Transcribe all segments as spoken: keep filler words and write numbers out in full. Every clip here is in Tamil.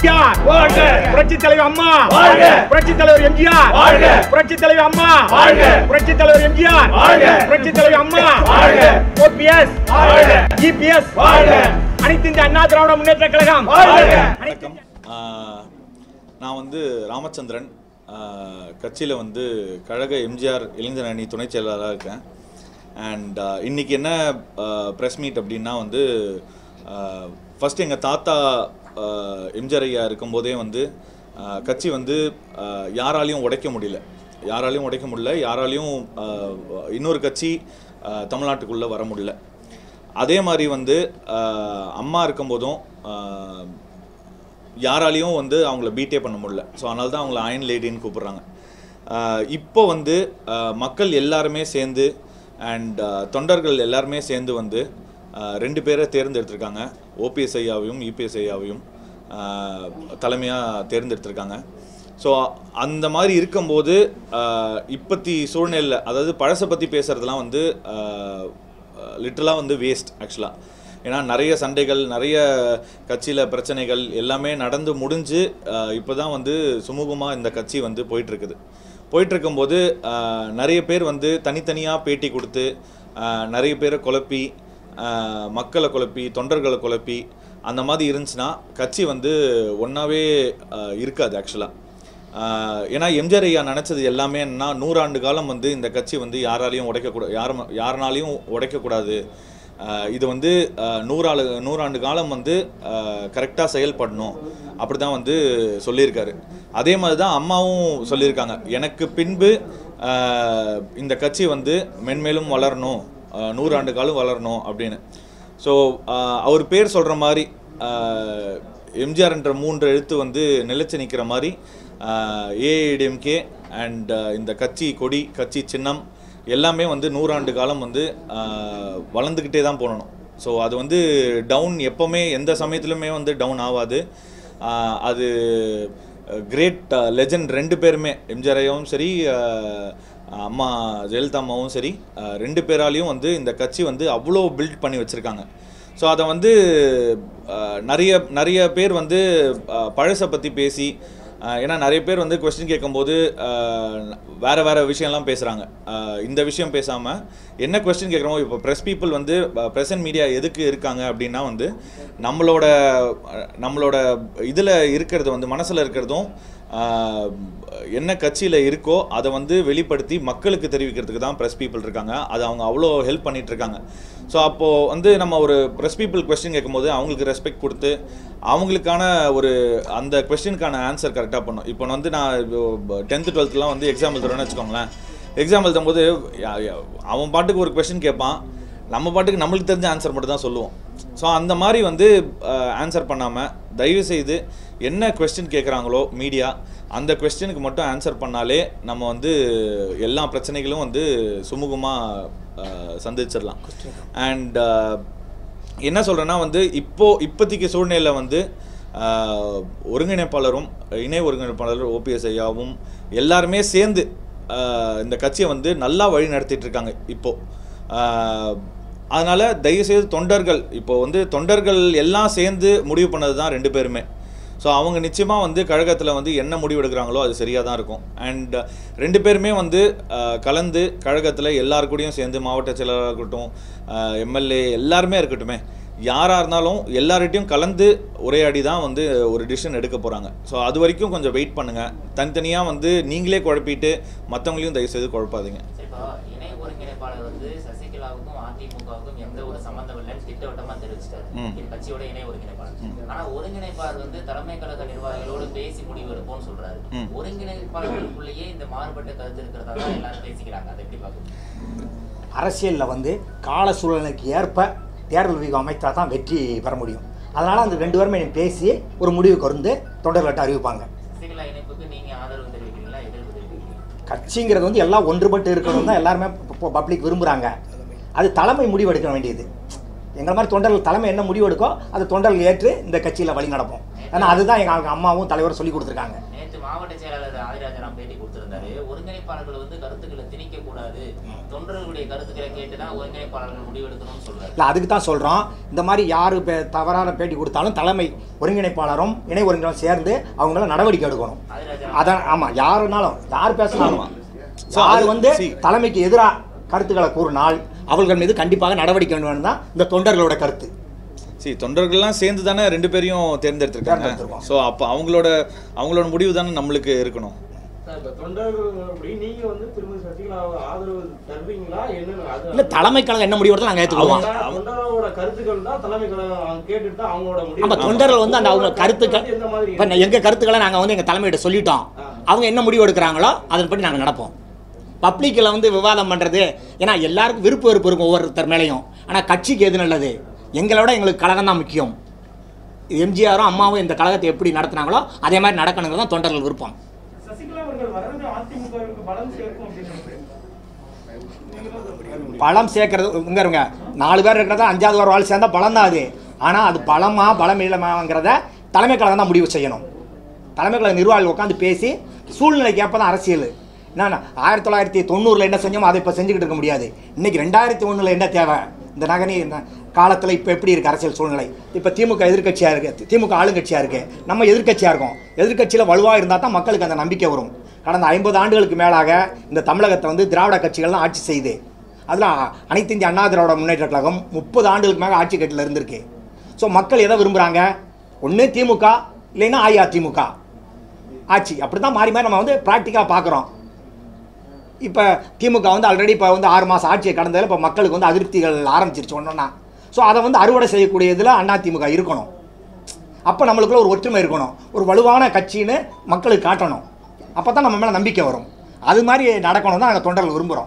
புரட்சி தலைவர் அம்மா, புரட்சி தலைவர் எம்ஜிஆர், புரட்சி தலைவர் அம்மா, புரட்சி தலைவர் எம்ஜிஆர், புரட்சி தலைவர் அம்மா, ஓபிஎஸ், இபிஎஸ், அனைத்து இந்திய அண்ணா திராவிட முன்னேற்ற கழகம். நான் வந்து ராமச்சந்திரன், கட்சியில் வந்து கழக எம்ஜிஆர் இளைஞர் அணி துணை செயலாளராக இருக்கேன். அண்ட் இன்றைக்கி என்ன ப்ரெஸ் மீட் அப்படின்னா வந்து ஃபஸ்ட்டு எங்கள் தாத்தா எம்ஜிஆர் ஐயா இருக்கும்போதே வந்து கட்சி வந்து யாராலையும் உடைக்க முடியல யாராலையும் உடைக்க முடியல யாராலையும் இன்னொரு கட்சி தமிழ்நாட்டுக்குள்ளே வர முடியல. அதே மாதிரி வந்து அம்மா இருக்கும்போதும் யாராலையும் வந்து அவங்கள பீட்டே பண்ண முடியல. ஸோ அதனால தான் அவங்கள அயன் லேடின்னு கூப்பிட்றாங்க. இப்போ வந்து மக்கள் எல்லாருமே சேர்ந்து அண்ட் தொண்டர்கள் எல்லாருமே சேர்ந்து வந்து ரெண்டு பேரை தேர்ந்தெடுத்திருக்காங்க. ஓபிஎஸ் ஐயாவையும் இபிஎஸ் ஐயாவையும் தலைமையாக தேர்ந்தெடுத்திருக்காங்க. ஸோ அந்த மாதிரி இருக்கும்போது இப்பத்தி சூழ்நிலை, அதாவது பழசை பற்றி பேசுகிறதுலாம் வந்து லிட்டரலாக வந்து வேஸ்ட் ஆக்சுவலாக. ஏன்னா நிறைய சண்டைகள், நிறைய கட்சியில் பிரச்சனைகள் எல்லாமே நடந்து முடிஞ்சு இப்போ தான் வந்து சுமூகமாக இந்த கட்சி வந்து போயிட்டுருக்குது. போயிட்டுருக்கும்போது நிறைய பேர் வந்து தனித்தனியாக பேட்டி கொடுத்து நிறைய பேரை குழப்பி, மக்களை குழப்பி, தொண்டர்களை குழப்பி அந்த மாதிரி இருந்துச்சுன்னா கட்சி வந்து ஒன்றாவே இருக்காது ஆக்சுவலாக. ஏன்னா எம்ஜிஆர் ஐயா நினச்சது எல்லாமே என்னன்னா, நூறாண்டு காலம் வந்து இந்த கட்சி வந்து யாராலையும் உடைக்கக்கூடாது, யாரும் யாருனாலையும் உடைக்கக்கூடாது, இது வந்து நூறாளு நூறாண்டு காலம் வந்து கரெக்டாக செயல்படணும் அப்படி தான் வந்து சொல்லியிருக்காரு. அதே மாதிரி தான் அம்மாவும் சொல்லியிருக்காங்க, எனக்கு பின்பு இந்த கட்சி வந்து மென்மேலும் வளரணும், நூறாண்டு காலம் வளரணும் அப்படின்னு. ஸோ அவர் பேர் சொல்கிற மாதிரி எம்ஜிஆர்ன்ற மூன்று எழுத்து வந்து நிலைச்சு நிற்கிற மாதிரி ஏஐடிஎம்கே அண்ட் இந்த கட்சி கொடி, கட்சி சின்னம் எல்லாமே வந்து நூறாண்டு காலம் வந்து வளர்ந்துக்கிட்டே தான் போகணும். ஸோ அது வந்து டவுன் எப்போவுமே எந்த சமயத்துலையுமே வந்து டவுன் ஆகாது. அது கிரேட் லெஜண்ட் ரெண்டு பேருமே, எம்ஜிஆர் ஐயாவும் சரி, அம்மா ஜெயலலிதா அம்மாவும் சரி, ரெண்டு பேராலையும் வந்து இந்த கட்சி வந்து அவ்வளோ பில்ட் பண்ணி வச்சுருக்காங்க. ஸோ அதை வந்து நிறைய நிறைய பேர் வந்து பழசை பற்றி பேசி, ஏன்னா நிறைய பேர் வந்து கொஸ்டின் கேட்கும்போது வேறு வேறு விஷயம்லாம் பேசுகிறாங்க. இந்த விஷயம் பேசாமல் என்ன கொஸ்டின் கேட்குறோமோ, இப்போ ப்ரெஸ் பீப்புள் வந்து ப்ரெஸ் அண்ட் மீடியா எதுக்கு இருக்காங்க அப்படின்னா வந்து நம்மளோட நம்மளோட இதில் இருக்கிறது வந்து மனசில் இருக்கிறதும் என்ன கட்சியில் இருக்கோ அதை வந்து வெளிப்படுத்தி மக்களுக்கு தெரிவிக்கிறதுக்கு தான் ப்ரெஸ் பீப்புள் இருக்காங்க. அது அவங்க அவ்வளோ ஹெல்ப் பண்ணிகிட்ருக்காங்க. ஸோ அப்போது வந்து நம்ம ஒரு ப்ரெஸ் பீப்புள் கொஸ்டின் கேட்கும்போது அவங்களுக்கு ரெஸ்பெக்ட் கொடுத்து அவங்களுக்கான ஒரு அந்த கொஸ்டினுக்கான ஆன்சர் கரெக்டாக பண்ணணும். இப்போ வந்து நான் டென்த்து டுவெல்த்துலாம் வந்து எக்ஸாம் எழுதுறேன்னு வச்சுக்கோங்களேன். எக்ஸாம் எழுதும்போது அவன் பாட்டுக்கு ஒரு கொஸ்டின் கேட்பான், நம்ம பாட்டுக்கு நம்மளுக்கு தெரிஞ்ச ஆன்சர் மட்டும் தான் சொல்லுவோம். ஸோ அந்த மாதிரி வந்து ஆன்சர் பண்ணாமல் தயவுசெய்து என்ன கொஸ்டின் கேட்குறாங்களோ மீடியா, அந்த கொஸ்டினுக்கு மட்டும் ஆன்சர் பண்ணாலே நம்ம வந்து எல்லா பிரச்சனைகளும் வந்து சுமூகமாக சந்திச்சிடலாம். அண்ட் என்ன சொல்கிறேன்னா வந்து இப்போது இப்போதைக்கு சூழ்நிலை வந்து ஒருங்கிணைப்பாளரும் இணை ஒருங்கிணைப்பாளரும் ஓபிஎஸ் ஐயாவும் எல்லாருமே சேர்ந்து இந்த கட்சியை வந்து நல்லா வழி நடத்திட்டு இருக்காங்க இப்போது. அதனால் தயவுசெய்து தொண்டர்கள், இப்போ வந்து தொண்டர்கள் எல்லாம் சேர்ந்து முடிவு பண்ணது தான் ரெண்டு பேருமே. ஸோ அவங்க நிச்சயமாக வந்து கழகத்தில் வந்து என்ன முடிவு எடுக்கிறாங்களோ அது சரியாக தான் இருக்கும். அண்ட் ரெண்டு பேருமே வந்து கலந்து கழகத்தில் எல்லாருக்கூடையும் சேர்ந்து, மாவட்ட செயலாளராக இருக்கட்டும், எம்எல்ஏ எல்லாருமே இருக்கட்டுமே, யாராக இருந்தாலும் எல்லார்கிட்டையும் கலந்து உரையாடி தான் வந்து ஒரு டிசிஷன் எடுக்க போகிறாங்க. ஸோ அது வரைக்கும் கொஞ்சம் வெயிட் பண்ணுங்கள். தனித்தனியாக வந்து நீங்களே குழப்பிட்டு மற்றவங்களையும் தயவுசெய்து குழப்பாதீங்க. இணை ஒருங்கிணைப்பாளர் வந்து சசிகலாவுக்கும் அதிமுகவுக்கும் எந்த ஒரு சம்பந்தம் இல்லைன்னு திட்டவட்டமாக தெரிவிச்சிட்டாரு கட்சியோட இணை ஒருங்கிணைப்பாளர். ஆனால் ஒருங்கிணைப்பாளர் வந்து தலைமை கழக நிர்வாகிகளோடு பேசி முடிவு எடுப்போம்னு சொல்றாரு. ஒருங்கிணைப்பாளர்களுக்குள்ளேயே இந்த மாறுபட்ட கருத்து இருக்கிறதா தான் எல்லாரும் பேசிக்கிறாங்க. அதை எப்படி பார்க்கணும்? அரசியலில் வந்து கால சூழ்நிலைக்கு ஏற்ப தேர்தல் வியூகம் அமைத்தா தான் வெற்றி பெற முடியும். அதனால் அந்த ரெண்டு பேருமே பேசி ஒரு முடிவுக்கு வந்து தொண்டர்கள்ட்ட அறிவிப்பாங்க. சசிகலா இணைப்புக்கு நீங்கள் ஆதரவு தெரிவிக்கிறீங்களா, எதிர்ப்பு தெரிவிக்கிறீங்களா? கட்சிங்கிறது வந்து எல்லாம் ஒன்றுபட்டு இருக்கணும் தான் எல்லாருமே பப்ளிக் விரும்புகிறாங்க. அது தலைமை முடிவு எடுக்க வேண்டியது. எங்களை மாதிரி தொண்டர்கள் தலைமை என்ன முடிவு எடுக்கோ அது தொண்டர்கள் ஏற்று இந்த கட்சியில் வழி நடப்போம். ஏன்னா அதுதான் எங்கள் அம்மாவும் தலைவரும் சொல்லி கொடுத்துருக்காங்க. நேற்று மாவட்ட செயலாளர் ஆதிராஜன் பேட்டி கொடுத்திருந்தாரு, ஒருங்கிணைப்பாளர்கள் வந்து கருத்துக்களை திணிக்க கூடாது, தொண்டர்களுடைய கருத்துக்களை கேட்டு தான் ஒருங்கிணைப்பாளர்கள் முடிவெடுக்கணும்னு சொல்றாரு. இல்லை, அதுக்கு தான் சொல்கிறோம். இந்த மாதிரி யார் பே தவறான பேட்டி கொடுத்தாலும் தலைமை ஒருங்கிணைப்பாளரும் இணை ஒருங்கிணைப்பாளரும் சேர்ந்து அவங்க மேலே நடவடிக்கை எடுக்கணும். அதான் ஆமாம், யாருனாலும் யார் பேசினாலும் யார் வந்து தலைமைக்கு எதிராக கருத்துக்களை கூறினால் அவர்கள் மீது கண்டிப்பாக நடவடிக்கை வேண்டும் தான் இந்த தொண்டர்களோட கருத்து. சரி, தொண்டர்கள்லாம் சேர்ந்து தானே ரெண்டு பேரையும் தேர்ந்தெடுத்திருக்காங்க. ஸோ அப்போ அவங்களோட அவங்களோட முடிவு தானே நம்மளுக்கு இருக்கணும். இல்லை, தலைமை கழகம் என்ன முடிவு நாங்கள் ஏற்றுக்குவோம். நம்ம தொண்டர்கள் வந்து அந்த அவங்க கருத்துக்கள் இப்போ எங்கள் கருத்துக்களை நாங்கள் வந்து எங்கள் தலைமையிட்ட சொல்லிட்டோம். அவங்க என்ன முடிவு எடுக்கிறாங்களோ அதன்படி நாங்கள் நடப்போம். பப்ளிக்கில் வந்து விவாதம் பண்ணுறது, ஏன்னா எல்லாருக்கும் விருப்ப வெறுப்பு இருக்கும் ஒவ்வொருத்தர் மேலேயும். ஆனால் கட்சிக்கு எது நல்லது, எங்களோட எங்களுக்கு கழகம் தான் முக்கியம். எம்ஜிஆரும் அம்மாவும் இந்த கழகத்தை எப்படி நடத்தினாங்களோ அதே மாதிரி நடக்கணுங்கிறது தான் தொண்டர்கள் விருப்பம். பலம் சேர்க்கறது இங்க நாலு பேர் இருக்கிறதா அஞ்சாவது ஒரு வாழ் சேர்ந்தா பலம் தான் அது. ஆனால் அது பலமா பலம் இல்லமாங்கிறத தலைமை கழகம் தான் முடிவு செய்யணும். தலைமை கழக நிர்வாகிகள் உட்காந்து பேசி சூழ்நிலைக்கு ஏற்ப தான் அரசியல். என்னன்னா ஆயிரத்தி தொள்ளாயிரத்தி தொண்ணூறில் என்ன செஞ்சோமோ அதை இப்போ செஞ்சுக்கிட்டு இருக்க முடியாது. இன்றைக்கி ரெண்டாயிரத்தி ஒன்றில் என்ன தேவை, இந்த நகனி காலத்தில் இப்போ எப்படி இருக்குது அரசியல் சூழ்நிலை. இப்போ திமுக எதிர்கட்சியாக இருக்குது, திமுக ஆளுங்கட்சியாக இருக்குது, நம்ம எதிர்கட்சியாக இருக்கோம். எதிர்கட்சியில் வலுவாக இருந்தால் தான் மக்களுக்கு அந்த நம்பிக்கை வரும். கடந்த ஐம்பது ஆண்டுகளுக்கு மேலாக இந்த தமிழகத்தை வந்து திராவிட கட்சிகள் தான் ஆட்சி செய்யுது. அதில் அனைத்து இந்திய அண்ணா திராவிட முன்னேற்ற கழகம் முப்பது ஆண்டுகளுக்கு மேலே ஆட்சி கட்டில் இருந்திருக்கு. ஸோ மக்கள் எதை விரும்புகிறாங்க, ஒன்று திமுக இல்லைன்னா அஇஅதிமுக ஆட்சி. அப்படி தான் மாறி மாறி நம்ம வந்து ப்ராக்டிக்காக பார்க்குறோம். இப்போ திமுக வந்து ஆல்ரெடி இப்போ வந்து ஆறு மாதம் ஆட்சியை கடந்ததில் இப்போ மக்களுக்கு வந்து அதிருப்திகள் ஆரம்பிச்சிருச்சு ஒன்றுன்னா. ஸோ அதை வந்து அறுவடை செய்யக்கூடிய இதில் அதிமுக இருக்கணும். அப்போ நம்மளுக்குள்ள ஒரு ஒற்றுமை இருக்கணும், ஒரு வலுவான கட்சின்னு மக்களுக்கு காட்டணும். அப்போ தான் நம்ம மேலே நம்பிக்கை வரும். அது மாதிரி நடக்கணும் தான் நாங்கள் தொண்டர்கள் விரும்புகிறோம்.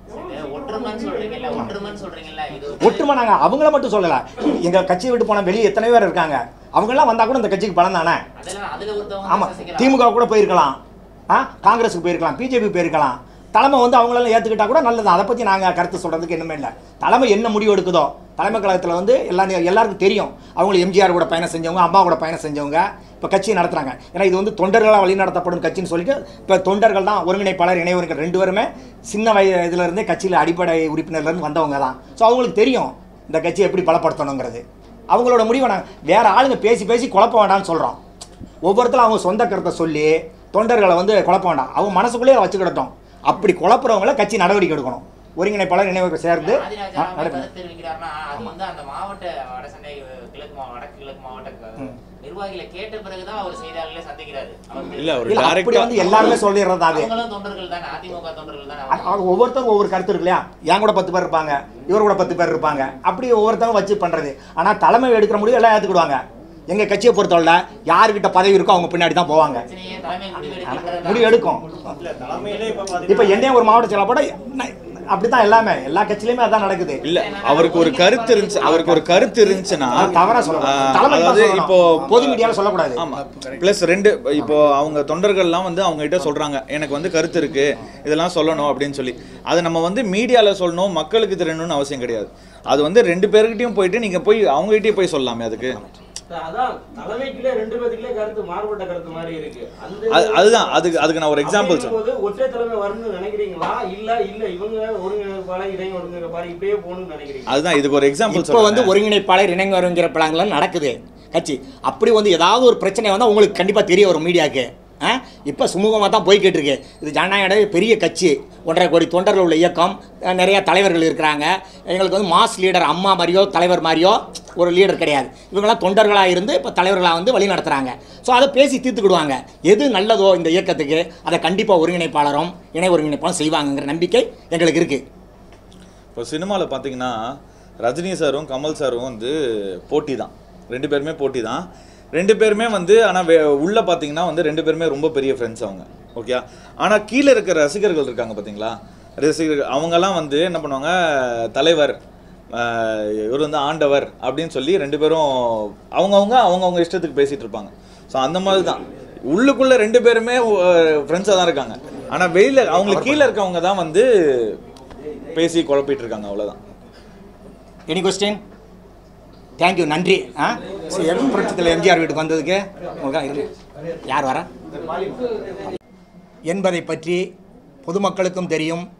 ஒற்றுமை நாங்கள் அவங்கள மட்டும் சொல்லலை, எங்கள் கட்சியை விட்டு போன வெளியே எத்தனை பேர் இருக்காங்க, அவங்கெல்லாம் வந்தால் கூட இந்த கட்சிக்கு பலம் தானே. ஆமாம், திமுக கூட போயிருக்கலாம், ஆ காங்கிரஸுக்கு போயிருக்கலாம், பிஜேபி போயிருக்கலாம். தலைமை வந்து அவங்களெல்லாம் ஏற்றுக்கிட்டா கூட நல்லது. அதை பற்றி நாங்கள் கருத்து சொல்கிறதுக்கு என்னமே இல்லை. தலைமை என்ன முடிவு எடுக்குதோ, தலைமை கழகத்தில் வந்து எல்லா எல்லாருக்கும் தெரியும். அவங்களும் எம்ஜிஆர் கூட பயணம் செஞ்சவங்க, அம்மா கூட பயணம் செஞ்சவங்க இப்போ கட்சியை நடத்துகிறாங்க. ஏன்னா இது வந்து தொண்டர்களாக வழி நடத்தப்படும் கட்சின்னு சொல்லிட்டு இப்போ தொண்டர்கள் தான் ஒருங்கிணைப்பாளர் இணை ஒருங்கிணைப்பாளர் ரெண்டு பேருமே சின்ன வய இதிலேருந்தே கட்சியில் அடிப்படை உறுப்பினர்லேருந்து வந்தவங்க தான். ஸோ அவங்களுக்கு தெரியும் இந்த கட்சியை எப்படி பலப்படுத்தணுங்கிறது. அவங்களோட முடிவை நாங்கள் வேறு ஆளுங்க பேசி பேசி குழப்ப வேண்டாம்னு சொல்கிறோம். ஒவ்வொருத்தரும் அவங்க சொந்த கருத்தை சொல்லி தொண்டர்களை வந்து குழப்ப வேண்டாம், அவங்க மனசுக்குள்ளேயே வச்சுக்கிட்டோம். அப்படி குழப்புறவங்கள கட்சி நடவடிக்கை எடுக்கணும். ஒருங்கிணைப்பாளர் நினைவு சேர்ந்து எல்லாருமே சொல்லிடுறது. ஒவ்வொருத்தரும் ஒவ்வொரு கருத்து இருக்கு இல்லையா, என் கூட பத்து பேர் இருப்பாங்க, இவர் கூட பத்து பேர் இருப்பாங்க, அப்படி ஒவ்வொருத்தவங்க வச்சு பண்றது. ஆனா தலைமை எடுக்கிற முடிவு எல்லாம் ஏற்றுக்கிடுவாங்க. எங்க கட்சியை பொறுத்தவரை யாருக்கிட்ட பதவி இருக்கோ அவங்க பின்னாடி தான் போவாங்க, முடிவு எடுக்கும். இப்ப என்னைய ஒரு மாவட்ட செயலாளர் அப்படித்தான் எல்லாமே எல்லா கட்சியிலுமே அதான் நடக்குது. இல்ல அவருக்கு ஒரு கருத்து இருந்துச்சு, அவருக்கு ஒரு கருத்து இருந்துச்சுன்னா தவறா சொல்லலாம். இப்போ பொது மீடியால சொல்லக்கூடாது. ஆமா, பிளஸ் ரெண்டு இப்போ அவங்க தொண்டர்கள்லாம் வந்து அவங்க கிட்ட சொல்றாங்க எனக்கு வந்து கருத்து இருக்கு இதெல்லாம் சொல்லணும் அப்படின்னு சொல்லி. அது நம்ம வந்து மீடியால சொல்லணும், மக்களுக்கு தெரியணும்னு அவசியம் கிடையாது. அது வந்து ரெண்டு பேருக்கிட்டையும் போயிட்டு நீங்க போய் அவங்க கிட்டே போய் சொல்லலாமே. அதுக்கு அதுதான் அதுக்கு அதுக்கு நான் ஒரு எக்ஸாம்பிள் சொல்றேன். அதுதான் இதுக்கு ஒரு எக்ஸாம்பிள் சொல்றேன். வந்து ஒருங்கிணைப்பாளர் இணை ஒருங்கிணைப்பாளர் நடக்குது கட்சி. அப்படி வந்து ஏதாவது ஒரு பிரச்சனை வந்தால் உங்களுக்கு கண்டிப்பாக தெரிய வரும் மீடியாவுக்கு. இப்போ சுமூகமாக தான் போய்கிட்டு இருக்கு. இது ஜனநாயக பெரிய கட்சி, ஒன்றரை கோடி தொண்டர்கள் உள்ள இயக்கம், நிறைய தலைவர்கள் இருக்கிறாங்க. எங்களுக்கு வந்து மாஸ் லீடர் அம்மா மாதிரியோ தலைவர் மாதிரியோ ஒரு லீடர் கிடையாது. இவங்களாம் தொண்டர்களாக இருந்து இப்போ தலைவர்களாக வந்து வழி நடத்துகிறாங்க. ஸோ அதை பேசி தீர்த்துக்கிடுவாங்க. எது நல்லதோ இந்த இயக்கத்துக்கு அதை கண்டிப்பாக ஒருங்கிணைப்பாளரும் இணை ஒருங்கிணைப்பாளரும் செய்வாங்கங்கிற நம்பிக்கை எங்களுக்கு இருக்குது. இப்போ சினிமாவில் பார்த்தீங்கன்னா ரஜினி சாரும் கமல் சாரும் வந்து போட்டி தான், ரெண்டு பேருமே போட்டி தான். ரெண்டு பேருமே வந்து ஆனால் வே உள்ளே பார்த்தீங்கன்னா வந்து ரெண்டு பேருமே ரொம்ப பெரிய ஃப்ரெண்ட்ஸ் அவங்க, ஓகே. ஆனால் கீழே இருக்கிற ரசிகர்கள் இருக்காங்க பார்த்தீங்களா, ரசிகர்கள் அவங்கெல்லாம் வந்து என்ன பண்ணுவாங்க, தலைவர் இவர் வந்து ஆண்டவர் அப்படின்னு சொல்லி ரெண்டு பேரும் அவங்கவுங்க அவங்கவுங்க இஷ்டத்துக்கு பேசிகிட்டு இருப்பாங்க. ஸோ அந்த மாதிரி தான் உள்ளுக்குள்ளே ரெண்டு பேருமே ஃப்ரெண்ட்ஸாக தான் இருக்காங்க. ஆனால் வெளியில் அவங்களுக்கு கீழே இருக்கவங்க தான் வந்து பேசி குழப்பிட்டு இருக்காங்க, அவ்வளோதான். Any question? தேங்க்யூ, நன்றி. ஆ புரட்சித்தில் எம்ஜிஆர் வீட்டுக்கு வந்ததுக்கு உங்களுக்கு யார் வர என்பதை பற்றி பொதுமக்களுக்கும் தெரியும்,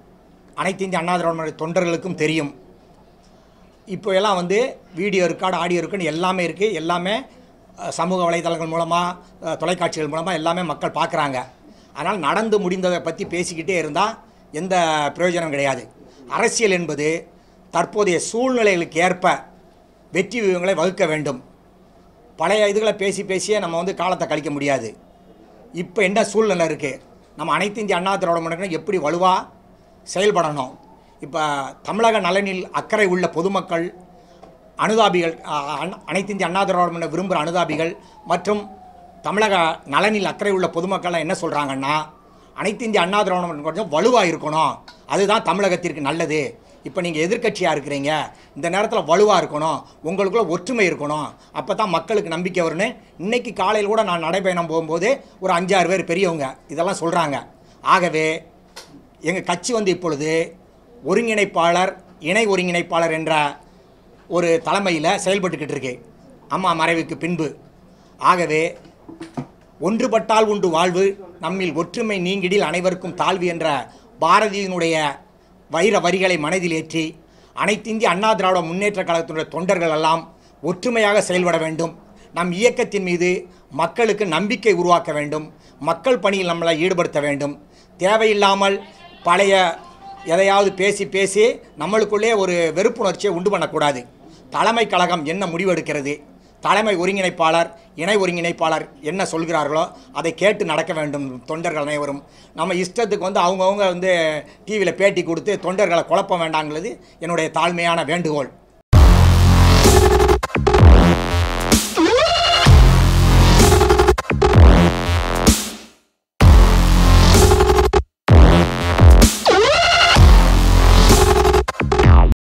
அனைத்து இந்திய அண்ணா திராவிட முன்னேற்ற தொண்டர்களுக்கும் தெரியும். இப்போ எல்லாம் வந்து வீடியோ ரெக்கார்டு, ஆடியோ ரெக்கார்டு எல்லாமே இருக்குது. எல்லாமே சமூக வலைதளங்கள் மூலமாக, தொலைக்காட்சிகள் மூலமாக எல்லாமே மக்கள் பார்க்குறாங்க. அதனால் நடந்து முடிந்ததை பற்றி பேசிக்கிட்டே இருந்தால் எந்த பிரயோஜனம் கிடையாது. அரசியல் என்பது தற்போதைய சூழ்நிலைகளுக்கு ஏற்ப வெற்றி வியூகங்களை வகுக்க வேண்டும். பழைய இதுகளை பேசி பேசியே நம்ம வந்து காலத்தை கழிக்க முடியாது. இப்போ என்ன சூழ்நிலை இருக்குது, நம்ம அனைத்து இந்திய அண்ணா திராவிட முன்னேற்ற எப்படி வலுவாக செயல்படணும். இப்போ தமிழக நலனில் அக்கறை உள்ள பொதுமக்கள், அனுதாபிகள், அனைத்து இந்திய அண்ணா திராவிட முன்னேற்ற விரும்புகிற அனுதாபிகள் மற்றும் தமிழக நலனில் அக்கறை உள்ள பொதுமக்கள்லாம் என்ன சொல்கிறாங்கன்னா, அனைத்து இந்திய அண்ணா திராவிட முன்னேற்ற கொஞ்சம் வலுவாக இருக்கணும், அதுதான் தமிழகத்திற்கு நல்லது. இப்போ நீங்கள் எதிர்க்கட்சியாக இருக்கிறீங்க, இந்த நேரத்தில் வலுவாக இருக்கணும், உங்களுக்குள்ள ஒற்றுமை இருக்கணும், அப்போ தான் மக்களுக்கு நம்பிக்கை வரும்னு இன்றைக்கி காலையில் கூட நான் நடைபயணம் போகும்போது ஒரு அஞ்சாறு பேர் பெரியவங்க இதெல்லாம் சொல்கிறாங்க. ஆகவே எங்கள் கட்சி வந்து இப்பொழுது ஒருங்கிணைப்பாளர், இணை ஒருங்கிணைப்பாளர் என்ற ஒரு தலைமையில் செயல்பட்டுக்கிட்டு இருக்கு அம்மா மறைவுக்கு பின்பு. ஆகவே ஒன்றுபட்டால் உண்டு வாழ்வு, நம்மில் ஒற்றுமை நீங்கிடில் அனைவருக்கும் தாழ்வு என்ற பாரதியினுடைய வைர வரிகளை மனதில் ஏற்றி அனைத்து இந்திய அண்ணா திராவிட முன்னேற்ற கழகத்தினுடைய தொண்டர்கள் எல்லாம் ஒற்றுமையாக செயல்பட வேண்டும். நம் இயக்கத்தின் மீது மக்களுக்கு நம்பிக்கை உருவாக்க வேண்டும். மக்கள் பணியில் நம்மளை ஈடுபடுத்த வேண்டும். தேவையில்லாமல் பழைய எதையாவது பேசி பேசி நம்மளுக்குள்ளே ஒரு வெறுப்புணர்ச்சியை உண்டு பண்ணக்கூடாது. தலைமை கழகம் என்ன முடிவெடுக்கிறது, தலைமை ஒருங்கிணைப்பாளர், இணை ஒருங்கிணைப்பாளர் என்ன சொல்கிறார்களோ அதை கேட்டு நடக்க வேண்டும். தொண்டர்கள் அனைவரும் நம்ம இஷ்டத்துக்கு வந்து அவங்கவுங்க வந்து டிவியில் பேட்டி கொடுத்து தொண்டர்களை குழப்ப வேண்டாங்கிறது என்னுடைய தாழ்மையான வேண்டுகோள்.